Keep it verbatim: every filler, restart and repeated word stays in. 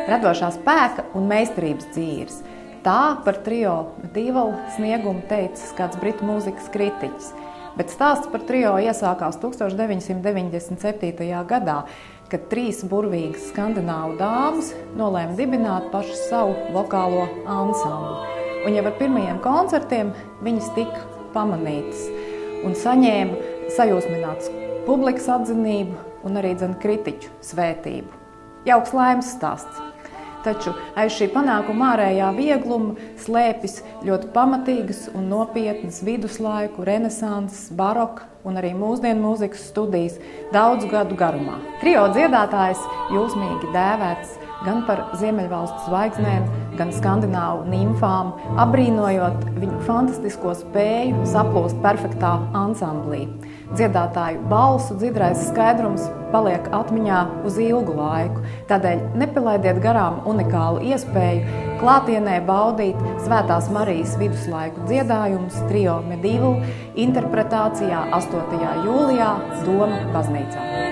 radošā spēka un meistarības dzīves. Tā par trio Medieval sniegumu teicis kāds britu mūzikas kritiķis. Bet stāsts par trio iesākās tūkstoš deviņsimt deviņdesmit septītajā gadā, kad trīs burvīgas skandināvu dāmas nolēma dibināt pašu savu vokālo ansambli. Un jau ar pirmajiem koncertiem viņas tika pamanītas un saņēma sajūsminātas publikas atzinību un arī dzen kritiķu svētību. Jauks laimes stāsts. Taču aiz šī panākuma ārējā viegluma slēpjas ļoti pamatīgas un nopietnas viduslaiku, renesanses, baroka un arī mūsdienu mūzikas studijas daudzu gadu garumā. Trio dziedātājs jūsmīgi dēvēts gan par ziemeļvalstu zvaigznēm, gan skandināvu nimfām, apbrīnojot viņu fantastisko spēju saplūst perfektā ansamblī. Dziedātāju balsu dzidrais skaidrums paliek atmiņā uz ilgu laiku. Tādēļ nepalaidiet garām unikālu iespēju klātienē baudīt Svētās Marijas viduslaiku dziedājumus trio Medieval interpretācijā astotajā jūlijā Doma baznīcā.